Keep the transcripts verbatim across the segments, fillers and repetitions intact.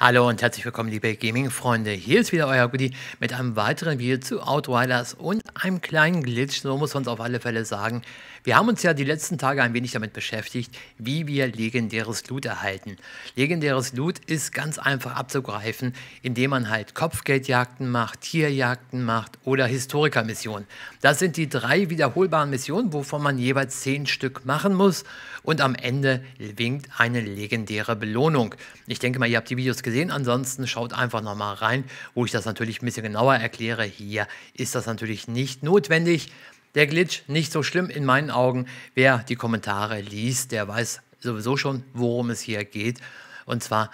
Hallo und herzlich willkommen, liebe Gaming-Freunde. Hier ist wieder euer Goodie mit einem weiteren Video zu Outriders und einem kleinen Glitch, so muss man es auf alle Fälle sagen. Wir haben uns ja die letzten Tage ein wenig damit beschäftigt, wie wir legendäres Loot erhalten. Legendäres Loot ist ganz einfach abzugreifen, indem man halt Kopfgeldjagden macht, Tierjagden macht oder Historiker-Missionen. Das sind die drei wiederholbaren Missionen, wovon man jeweils zehn Stück machen muss und am Ende winkt eine legendäre Belohnung. Ich denke mal, ihr habt die Videos gesehen, ansonsten schaut einfach nochmal rein, wo ich das natürlich ein bisschen genauer erkläre. Hier ist das natürlich nicht notwendig. Der Glitch nicht so schlimm in meinen Augen. Wer die Kommentare liest, der weiß sowieso schon, worum es hier geht. Und zwar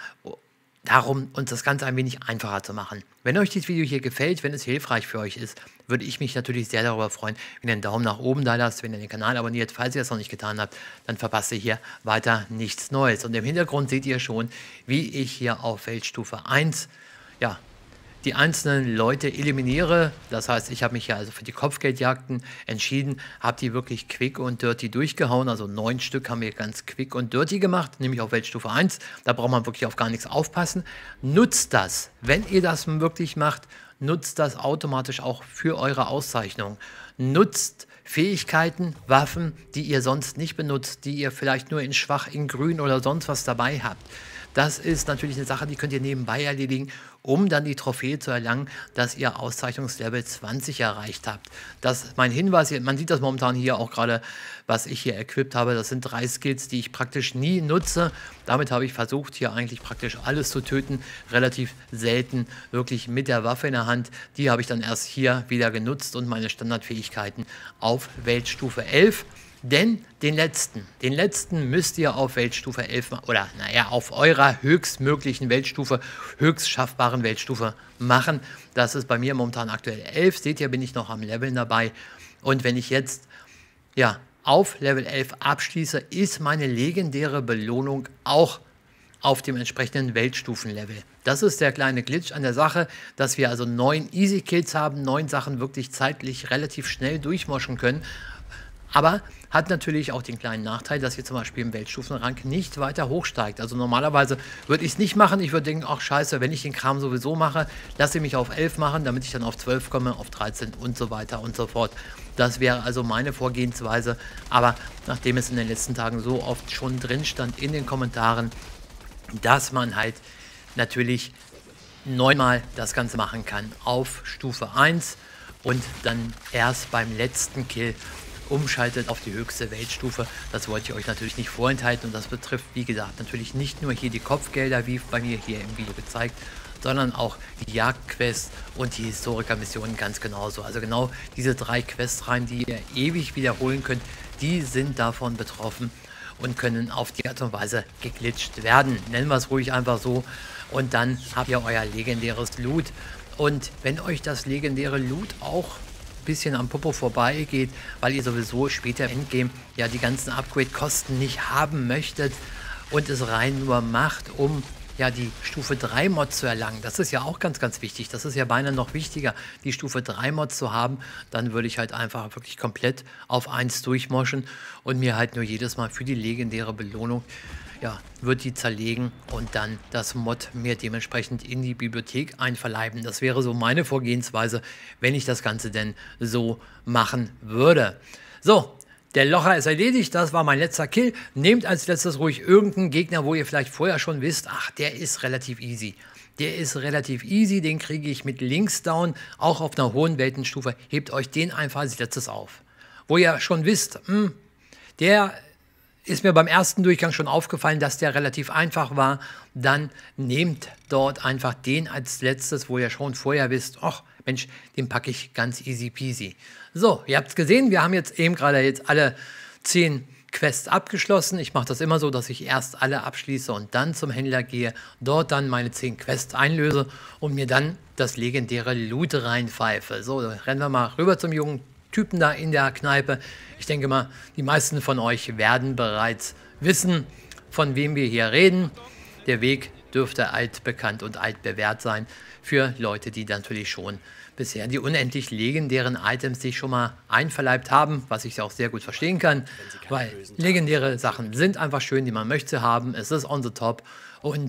darum, uns das Ganze ein wenig einfacher zu machen. Wenn euch dieses Video hier gefällt, wenn es hilfreich für euch ist, würde ich mich natürlich sehr darüber freuen, wenn ihr einen Daumen nach oben da lasst, wenn ihr den Kanal abonniert. Falls ihr das noch nicht getan habt, dann verpasst ihr hier weiter nichts Neues. Und im Hintergrund seht ihr schon, wie ich hier auf Weltstufe eins, ja, die einzelnen Leute eliminiere. Das heißt, ich habe mich ja also für die Kopfgeldjagden entschieden, habe die wirklich quick und dirty durchgehauen. Also neun Stück haben wir ganz quick und dirty gemacht, nämlich auf Weltstufe eins. Da braucht man wirklich auf gar nichts aufpassen. Nutzt das, wenn ihr das wirklich macht, nutzt das automatisch auch für eure Auszeichnung. Nutzt Fähigkeiten, Waffen, die ihr sonst nicht benutzt, die ihr vielleicht nur in schwach, in grün oder sonst was dabei habt. Das ist natürlich eine Sache, die könnt ihr nebenbei erledigen, um dann die Trophäe zu erlangen, dass ihr Auszeichnungslevel zwanzig erreicht habt. Das ist mein Hinweis, man sieht das momentan hier auch gerade, was ich hier equipped habe. Das sind drei Skills, die ich praktisch nie nutze. Damit habe ich versucht, hier eigentlich praktisch alles zu töten. Relativ selten wirklich mit der Waffe in der Hand. Die habe ich dann erst hier wieder genutzt und meine Standardfähigkeiten auf Weltstufe elf. Denn den letzten, den letzten müsst ihr auf Weltstufe elf oder naja, auf eurer höchstmöglichen Weltstufe, höchst schaffbaren Weltstufe machen. Das ist bei mir momentan aktuell elf. Seht ihr, bin ich noch am Leveln dabei. Und wenn ich jetzt ja, auf Level elf abschließe, ist meine legendäre Belohnung auch auf dem entsprechenden Weltstufenlevel. Das ist der kleine Glitch an der Sache, dass wir also neun Easy Kills haben, neun Sachen wirklich zeitlich relativ schnell durchmoschen können. Aber hat natürlich auch den kleinen Nachteil, dass ihr zum Beispiel im Weltstufenrang nicht weiter hochsteigt. Also normalerweise würde ich es nicht machen. Ich würde denken, ach scheiße, wenn ich den Kram sowieso mache, lasse ich mich auf elf machen, damit ich dann auf zwölf komme, auf dreizehn und so weiter und so fort. Das wäre also meine Vorgehensweise. Aber nachdem es in den letzten Tagen so oft schon drin stand in den Kommentaren, dass man halt natürlich neunmal das Ganze machen kann auf Stufe eins und dann erst beim letzten Kill umschaltet auf die höchste Weltstufe. Das wollte ich euch natürlich nicht vorenthalten und das betrifft, wie gesagt, natürlich nicht nur hier die Kopfgelder, wie bei mir hier im Video gezeigt, sondern auch die Jagdquests und die Historiker-Missionen ganz genauso. Also genau diese drei Questreihen, die ihr ewig wiederholen könnt, die sind davon betroffen und können auf die Art und Weise geglitscht werden. Nennen wir es ruhig einfach so. Und dann habt ihr euer legendäres Loot. Und wenn euch das legendäre Loot auch bisschen am Popo vorbeigeht, weil ihr sowieso später im Endgame ja die ganzen Upgrade-Kosten nicht haben möchtet und es rein nur macht, um ja die Stufe drei Mod zu erlangen. Das ist ja auch ganz, ganz wichtig. Das ist ja beinahe noch wichtiger, die Stufe drei Mod zu haben. Dann würde ich halt einfach wirklich komplett auf eins durchmoschen und mir halt nur jedes Mal für die legendäre Belohnung ja, wird die zerlegen und dann das Mod mir dementsprechend in die Bibliothek einverleiben. Das wäre so meine Vorgehensweise, wenn ich das Ganze denn so machen würde. So, der Locher ist erledigt, das war mein letzter Kill. Nehmt als letztes ruhig irgendeinen Gegner, wo ihr vielleicht vorher schon wisst, ach, der ist relativ easy. Der ist relativ easy, den kriege ich mit links down, auch auf einer hohen Weltenstufe. Hebt euch den einfach als letztes auf. Wo ihr schon wisst, hm, der ist mir beim ersten Durchgang schon aufgefallen, dass der relativ einfach war. Dann nehmt dort einfach den als letztes, wo ihr schon vorher wisst, ach Mensch, den packe ich ganz easy peasy. So, ihr habt es gesehen, wir haben jetzt eben gerade jetzt alle zehn Quests abgeschlossen. Ich mache das immer so, dass ich erst alle abschließe und dann zum Händler gehe, dort dann meine zehn Quests einlöse und mir dann das legendäre Loot reinpfeife. So, dann rennen wir mal rüber zum jungen Typen da in der Kneipe. Ich denke mal, die meisten von euch werden bereits wissen, von wem wir hier reden. Der Weg dürfte altbekannt und altbewährt sein für Leute, die natürlich schon bisher die unendlich legendären Items sich schon mal einverleibt haben, was ich auch sehr gut verstehen kann, weil legendäre Sachen sind einfach schön, die man möchte haben. Es ist on the top und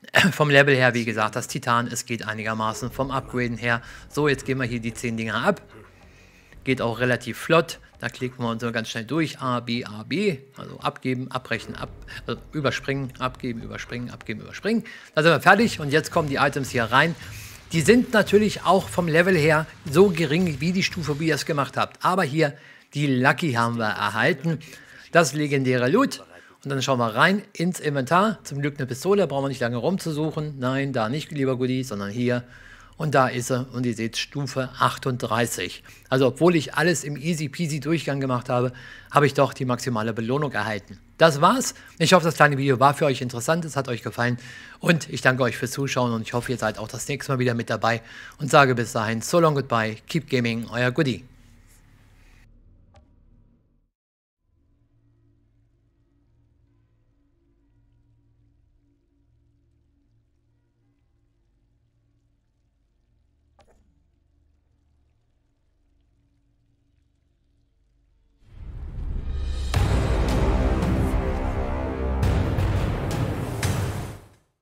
Vom Level her, wie gesagt, das Titan, es geht einigermaßen vom Upgraden her. So, jetzt gehen wir hier die zehn Dinger ab. Geht auch relativ flott. Da klicken wir uns so ganz schnell durch. A, B, A, B. Also abgeben, abbrechen, ab, also überspringen, abgeben, überspringen, abgeben, überspringen. Da sind wir fertig und jetzt kommen die Items hier rein. Die sind natürlich auch vom Level her so gering wie die Stufe, wie ihr es gemacht habt. Aber hier, die Lucky haben wir erhalten. Das legendäre Loot. Und dann schauen wir rein ins Inventar. Zum Glück eine Pistole, brauchen wir nicht lange rumzusuchen. Nein, da nicht, lieber Goodie, sondern hier. Und da ist er. Und ihr seht Stufe achtunddreißig. Also obwohl ich alles im easy peasy Durchgang gemacht habe, habe ich doch die maximale Belohnung erhalten. Das war's. Ich hoffe, das kleine Video war für euch interessant. Es hat euch gefallen. Und ich danke euch fürs Zuschauen. Und ich hoffe, ihr seid auch das nächste Mal wieder mit dabei. Und sage bis dahin, so long goodbye, keep gaming, euer Goodie.